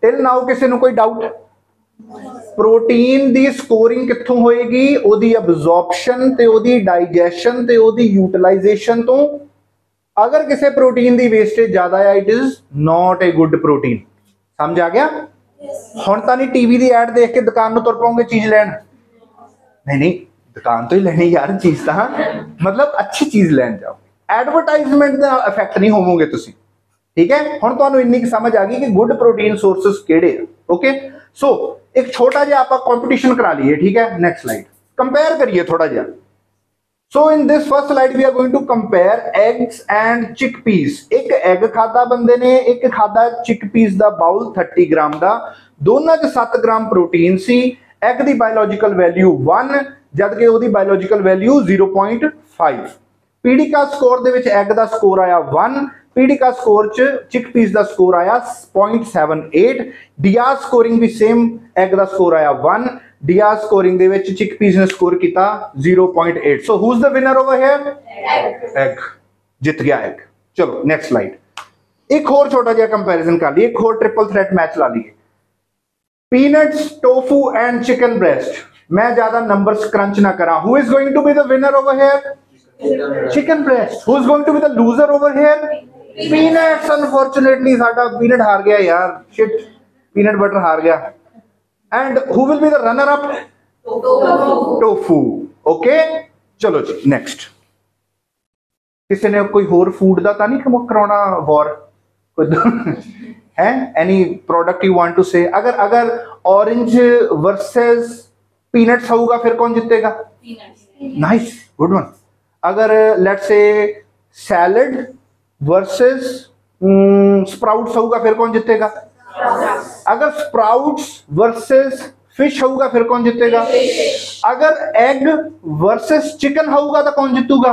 Till now किसी नूं कोई डाउट? प्रोटीन दी स्कोरिंग कित्थों होएगी? ओदी अब्जॉर्प्शन ते ओदी डाइजेशन ते ओदी यूटिलाइजेशन तो। अगर किसी प्रोटीन की वेस्टेज ज्यादा है, it is not a good protein. समझ आ गया? हुण तां नहीं टीवी की एड देख के दुकान में तुर पाओगे चीज लैन? नहीं नहीं, दुकान तो ही लेनी यार चीज, तां मतलब अच्छी चीज लैन जाओ, एडवरटाइजमेंट का इफेक्ट नहीं होवोगे तुसीं। ठीक है, हुण तुहानूं इन्नी की समझ आ गई कि गुड प्रोटीन सोर्सेस किहड़े आ। ओके, सो एक छोटा जिहा आपां कंपटीशन करा लीए। ठीक है, नेक्स्ट स्लाइड कंपेयर करिए थोड़ा जिहा। So in this first slide we are going to compare eggs and chickpeas। एक एग खादा बंदे ने, एक खादा chickpeas दा बाउल 30 ग्राम दा, दोनों च 7 ग्राम प्रोटीन सी। एग दी बायोलॉजिकल वैल्यू 1 जबकि ओदी बायोलॉजिकल वैल्यू 0.5। पीडी का स्कोर दे विच एग दा स्कोर आया 1, पीडी का स्कोर च चिकपीस दा स्कोर आया 0.78। डियाज स्कोरिंग भी सेम, एग दा स्कोर आया 1, डियाज स्कोरिंग दे विच चिकपीस ने स्कोर किया 0.8। So who is the winner over here? Egg जीत गया एग। चलो नेक्स्ट स्लाइड, एक और छोटा जिहा कंपैरिजन कर लिए, एक और ट्रिपल थ्रेट मैच ला लिए। Peanuts, tofu and chicken breast. मैं ज्यादा नंबर्स क्रंच ना करा। Who is going to be the winner over here? Chicken breast. Who is going to be the loser over here? Peanuts. Unfortunately साडा peanut हार गया यार, शिट, पीनट बटर हार गया। And who will be the runner up? Tofu. Okay, चलो जी next. किसी ने कोई होर फूड दा तां नहीं कराउणा वॉर? है any product you want to say? अगर ऑरेंज वर्सेस पीनट्स होगा फिर कौन जीतेगा? Nice, good one. अगर let's say salad versus sprouts होगा फिर कौन जीतेगा? अगर स्प्राउट्स वर्सेस फिश होगा फिर कौन जीतेगा? अगर एग वर्सेस चिकन होगा तो कौन जीतूगा?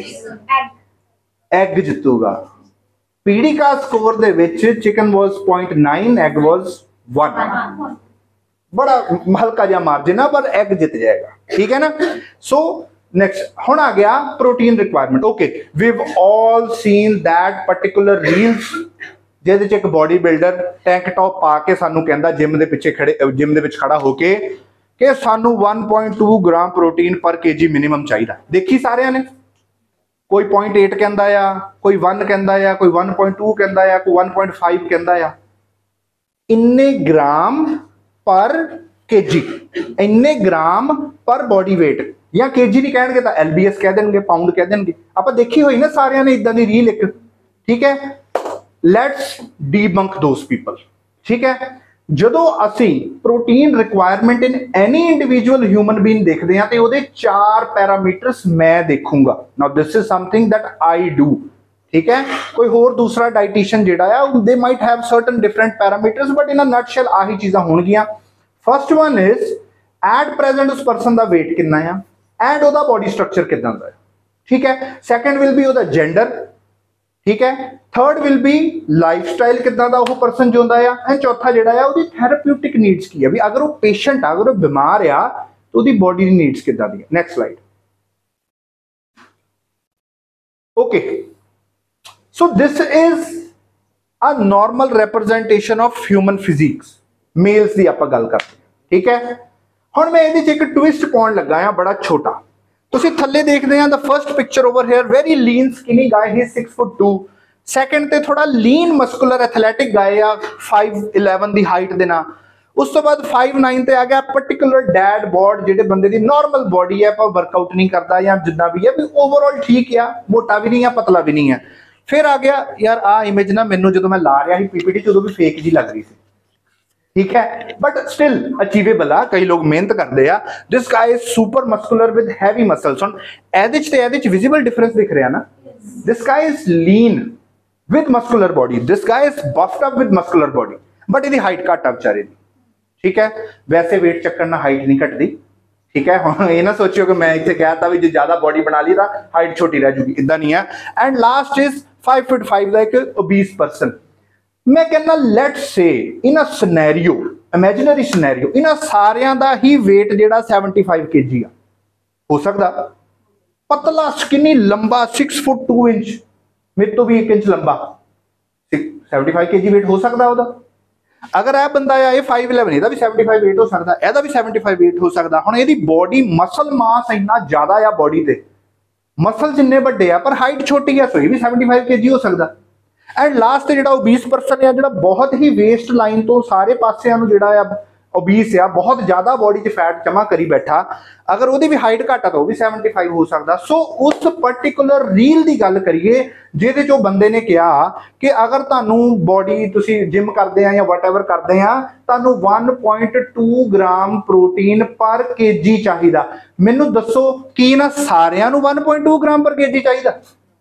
एग जीतूगा। पीडी का स्कोर दे विच चिकन वाज 0.9, एग वाज 1। बड़ा हल्का जिहा मार्जिन है पर एग जीत जाएगा। ठीक है ना? सो नेक्स्ट हुण आ गया protein requirement. Okay, we have all seen that particular reels ਜਿਹਦੇ ਚ ਇੱਕ ਬॉडी बिल्डर टैंक टॉप पा के सानू कहंदा जिम दे पिछे खड़े, जिम दे विच खड़ा होके कि सानू 1.2 gram protein per KG minimum चाहिए। देखी सारिਆਂ ने, कोई 0.8 कहंदा आ, कोई 1 कहंदा आ, कोई 1.2 कहंदा आ, कोई 1.5 कहंदा आ। इन्ने ग्राम पर केजी, इन्ने ग्राम पर बॉडी वेट, या केजी नहीं कहणगे तो LBS कह देंगे, पाउंड कह देंगे। आप देखी हुई ना सारिਆਂ ने इदां दी रील एक। ठीक है, लेट्स डीबंक दोस पीपल। ठीक है, ਜਦੋਂ ਅਸੀਂ protein requirement in any individual human being देखते हैं तो ਉਹਦੇ 4 पैरामीटर्स मैं देखूंगा। Now this is something that I do. ठीक है, कोई होर दूसरा डाइटिशियन जिहड़ा है they might have certain different parameters, but in a nutshell आही चीज़ां होणगीਆਂ। First one is at present उस परसन का वेट कितना है एंड ਉਹਦਾ बॉडी स्ट्रक्चर किदां दा है। ठीक है, सैकेंड विल बी ਉਹਦਾ जेंडर। ठीक है, थर्ड विल बी लाइफस्टाइल किदां दा वो परसन जिंदा है, एंड चौथा जिहड़ा है ਉਹਦੀ थेरेप्यूटिक नीड्स की है, भी अगर वो पेशेंट आ, अगर वो बीमार आ तो ਉਹਦੀ बॉडी दी नीड्स किदां दी है। Next slide. Okay, so this is a normal representation of human physics, males की आपां गल करते हैं। ठीक है, हुण मैं ਇਹਦੇ 'ਚ एक ट्विस्ट पाउण लगा हां बड़ा छोटा। तुसीं थल्ले देखते हैं the first picture over here, very lean skinny guy, he 6'2". Second ते थोड़ा लीन मस्कुलर एथलैटिक गाय आ 5'11" दी हाइट दे नाल। उस तो बाद 5'9" ते आ गया पर्टिकुलर डैड बॉड, जिहड़े बंदे दी नॉर्मल बॉडी है पर वर्कआउट नहीं करता या जितना भी है, भी ओवरऑल ठीक है, मोटा भी नहीं है पतला भी नहीं है। फिर आ गया यार आ इमेज ना मैनू जो मैं ला रहा ही PPT उदों भी फेक जी लग रही थी। ठीक है, बट स्टिल अचीवेबल आ, कई लोग मेहनत करते हैं। This guy is super muscular with heavy muscles. हुण एदिच विजिबल डिफरेंस दिख रहा ना, this guy is lean with muscular body, this guy is buffed up with muscular body, but इहदी हाइट घट आ बेचारे दी। ठीक है, वैसे वेट चक्कन नाल हाइट नहीं घटती। ठीक है, हुण ये ना सोचियो कि मैं इत्थे कहता भी जो ज्यादा बॉडी बना ली तो हाइट छोटी रह जूगी, इदां नहीं है। एंड लास्ट इज 5'5" का एक ओबीस पर्सन। मैं कहना let's say in a scenario, imaginary scenario, इन सारियां दा ही वेट जिहड़ा 75 kg आ, हो सकदा पतला स्किनी लंबा 6'2", मेरे तो भी 1 इंच लंबा 75 kg वेट हो सकदा ओदा। अगर यह बंदा आ ये 5'11", ਇਹਦਾ ਵੀ 75 weight हो सकता, ਇਹਦਾ भी 75 weight हो सकता। ਹੁਣ ਇਹਦੀ बॉडी मसल मास ਇੰਨਾ ਜ਼ਿਆਦਾ ਆ बॉडी ਤੇ, मसल जिन्ने ਵੱਡੇ ਆ पर हाइट छोटी है, सो ये भी 75 kg हो सकता। एंड लास्ट ਜਿਹੜਾ ओबीस पर्सन है, ਜਿਹੜਾ बहुत ही वेस्ट लाइन तो सारे पासिਆਂ ਨੂੰ ਜਿਹੜਾ ਆ ओबीस आ, बहुत ज्यादा बॉडी च फैट जमा करी बैठा, अगर वो भी हाइट घट है तो भी 75 हो सकता। सो उस पर्टिकुलर रील की गल करिए जिहदे चो बंदे ने कहा कि अगर तुहानू बॉडी तुसी जिम करते हैं या वटएवर करते हैं, तुहानू 1.2 ग्राम प्रोटीन पर केजी चाहिए। मैनू दसो कि इन्हां सारियां नू 1.2 ग्राम पर केजी चाहिए?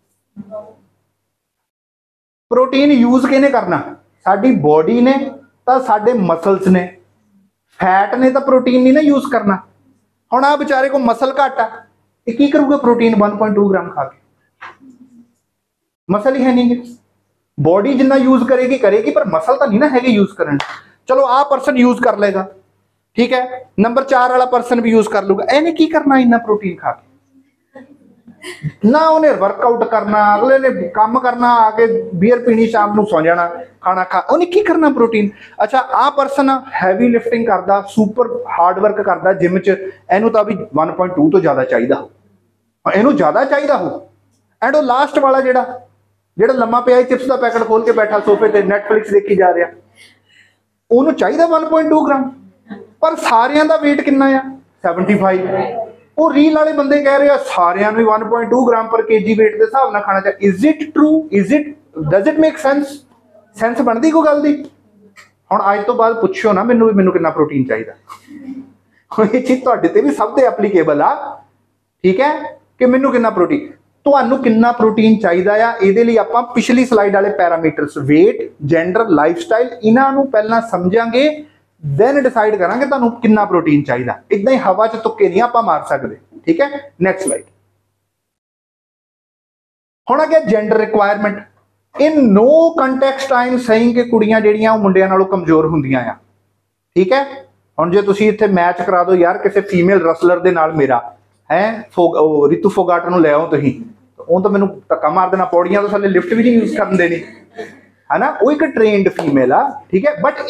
प्रोटीन यूज किहने करना? साडी बॉडी ने तां साडे मसल्स ने, फैट ने तो प्रोटीन नहीं ना यूज करना। हुण आ बेचारे को मसल घट आ, ये की करूगा प्रोटीन 1.2 ग्राम खा के? मसल ही है नहीं, बॉडी जिन्ना यूज करेगी करेगी पर मसल तो नहीं ना है यूज करने। चलो आ पर्सन यूज कर लेगा, ठीक है, नंबर 4 वाला पर्सन भी यूज कर लूगा, इन्हें की करना इन्ना प्रोटीन खा के? ना उन्हें वर्कआउट करना, अगले ने काम करना, आके बीयर पीनी, शाम को सौ जाना, खाना खा, उन्हें की करना प्रोटीन। अच्छा आ पर्सन हैवी लिफ्टिंग करता, सुपर हार्ड वर्क करता जिम च, इनू तो भी 1.2 तो ज़्यादा चाहिए हो, इनू ज़्यादा चाहिए हो। एंड वो लास्ट वाला जेड़ा जेड़ा लम्मा पिया चिप्स का पैकेट खोल के बैठा सोफे ते नेटफ्लिक्स देखी जा रहा, उन्होंने चाहिए 1.2 ग्राम, पर सारियां दा वेट कितना आ? 75। वो रील वाले बंदे कह रहे हैं सारियां नूं 1.2 ग्राम पर केजी वेट के हिसाब नाल खाना चाहिए। Is it true? Is it, does it make sense? Sense बनती कोई गल दी? हुण अज तो बाद पुछो ना मैनू भी मैनू कितना प्रोटीन चाहिए, ये चीज़ तुहाडे ते भी सब ते एप्लीकेबल आ, ठीक है, कि मैनू कितना प्रोटीन, तुहानू कितना प्रोटीन चाहिए आ। इहदे लई आपां पिछली स्लाइड वाले पैरामीटर्स वेट, जेंडर, लाइफस्टाइल, इन्हां नूं पहलां समझांगे, देन डिसाइड करांगे तुहानू कितना प्रोटीन चाहिए। इदां ही हवा च तुक्के नहीं आपां मार सकते, ठीक है। Next slide. हुण आ गया gender requirement. In no context I am saying कि कुड़ियां जिहड़ियां ओह मुंडियां नालों कमजोर हुंदियां आ, ठीक है। हुण जे तुसीं इत्थे मैच करा दो यार किसी फीमेल रसलर दे नाल मेरा है, रितु फोगाट नूं ले आओ तुसीं, ਉਹ ਤਾਂ ਮੈਨੂੰ ਧੱਕਾ मार देना, पौड़ियां तो थले लिफ्ट भी नहीं यूज करन देनी, है ना, वो एक ट्रेंड फीमेल आ, ठीक है। बट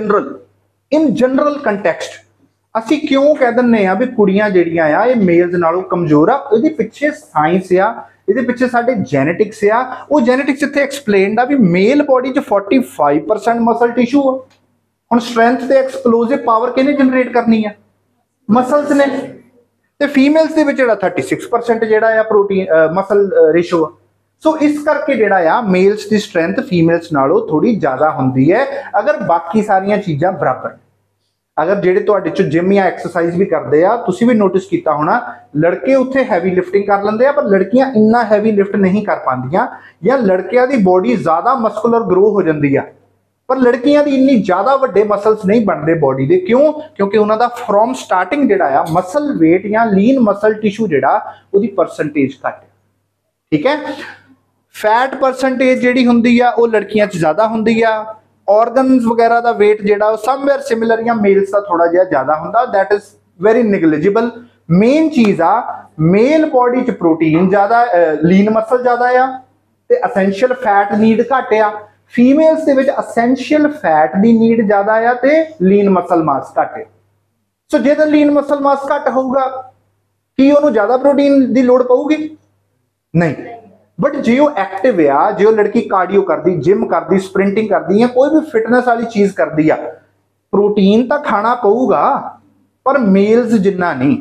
इन जनरल कंटैक्सट ਅਸੀਂ क्यों कह ਦਿੰਦੇ ਆ भी कुड़ियां ਜਿਹੜੀਆਂ ਆ ਇਹ ਮੇਲਸ ਨਾਲੋਂ ਕਮਜ਼ੋਰ ਆ? ਇਹਦੇ ਪਿੱਛੇ ਸਾਇੰਸ ਆ, ਇਹਦੇ ਪਿੱਛੇ ਸਾਡੇ ਜੈਨੇਟਿਕਸ ਆ। ਉਹ ਜੈਨੇਟਿਕਸ ਇੱਥੇ ਐਕਸਪਲੇਨਡ ਆ ਵੀ ਮੇਲ ਬੋਡੀ 'ਚ 45% ਮਸਲ ਟਿਸ਼ੂ ਆ। ਹੁਣ ਸਟਰੈਂਥ ਤੇ ਐਕਸਪਲੋਸਿਵ ਪਾਵਰ ਕਿਹਨੇ ਜਨਰੇਟ ਕਰਨੀ ਆ? ਮਸਲਸ ਨੇ। ਤੇ ਫੀਮੇਲਸ ਦੇ ਵਿੱਚ ਜਿਹੜਾ 36% ਜਿਹੜਾ ਆ ਪ੍ਰੋਟੀਨ ਮਸਲ ਰੇਸ਼ੋ ਆ। ਸੋ ਇਸ ਕਰਕੇ ਜਿਹੜਾ ਆ ਮੇਲਸ ਦੀ ਸਟਰੈਂਥ ਫੀਮੇਲਸ ਨਾਲੋਂ ਥੋੜੀ ਜ਼ਿਆਦਾ ਹੁੰਦੀ ਹੈ, ਅਗਰ ਬਾਕੀ ਸਾਰੀਆਂ ਚੀਜ਼ਾਂ ਬਰਾਬਰ। अगर जेडे तुहाडे चो जिम या एक्सरसाइज भी करते हैं, तुसीं भी नोटिस किया होना, लड़के उत्थे हैवी लिफ्टिंग कर लेंदे आ पर लड़कियां इन्ना हैवी लिफ्ट नहीं कर पांदियां, या लड़कियां दी बॉडी ज़्यादा मस्कुलर ग्रो हो जाती है पर लड़कियां दी इन्नी ज़्यादा वड्डे मसल्स नहीं बनते बॉडी दे। क्यों? क्योंकि उन्हां दा फ्रॉम स्टार्टिंग जिहड़ा आ मसल वेट या लीन मसल टिशू जिहड़ा उहदी परसेंटेज घट है, ठीक है। फैट परसेंटेज जिहड़ी हुंदी आ वो लड़कियां च ज़्यादा हुंदी आ। ऑर्गनस वगैरह का वेट जो समवेयर सिमिलर या मेल्स का थोड़ा जिहा ज़्यादा होंदा, that is very negligible. Main चीज़ आ मेल बॉडी च प्रोटीन ज़्यादा, लीन मसल ज़्यादा आ ते असेंशियल फैट नीड घट आ। फीमेल्स दे विच असेंशियल फैट की नीड ज़्यादा आ ते लीन मसल मास घट है। सो जे तो लीन मसल मास घट होगा कि उन्होंने ज़्यादा प्रोटीन की लोड़ पऊगी? नहीं। बट जे वो एक्टिव आ, जो लड़की कार्डियो करती, जिम करती, स्प्रिंटिंग करती है, कोई भी फिटनेस वाली चीज करती है, प्रोटीन तो खाना पऊगा पर मेल्स जिन्ना नहीं।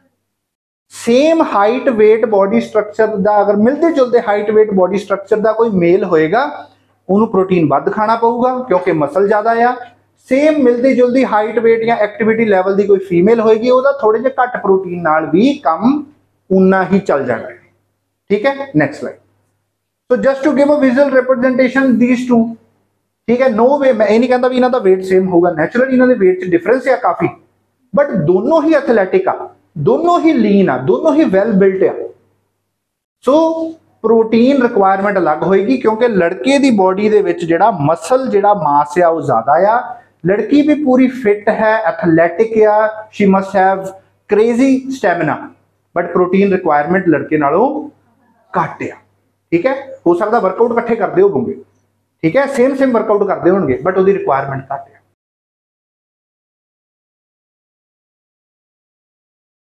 Same height weight body structure का अगर मिलते जुलते हाइट वेट बॉडी स्ट्रक्चर का कोई मेल होएगा, उन्होंने प्रोटीन वध खाना पऊगा क्योंकि मसल ज्यादा आ। सेम मिलती जुलती हाइट वेट या एक्टिविटी लैवल की कोई फीमेल होएगी, वह थोड़े जे घट प्रोटीन नाल भी कम उन्ना ही चल जाना है, ठीक है। Next slide. तो just to give a visual representation these two, ठीक है। नो वे मैं ये नहीं कहता भी इन्हां दा वेट सेम होगा, नैचुरली इन्हां दे वेट च डिफरेंस है काफी, बट दोनों ही एथलैटिक आ, दोनों ही लीन आ, दोनों ही वेल बिल्ट आ। सो प्रोटीन रिक्वायरमेंट अलग होएगी क्योंकि लड़के दी बॉडी दे विच जिहड़ा मसल जिहड़ा मास आ वो ज्यादा आ। लड़की भी पूरी फिट है, एथलैटिक आ, she must have crazy stamina, but protein requirement लड़के नालों घट आ, ठीक है। हो सकता वर्कआउट इकट्ठे करते होवोगे, ठीक है, सेम वर्कआउट करते होंगे बट उसकी रिक्वायरमेंट घट है।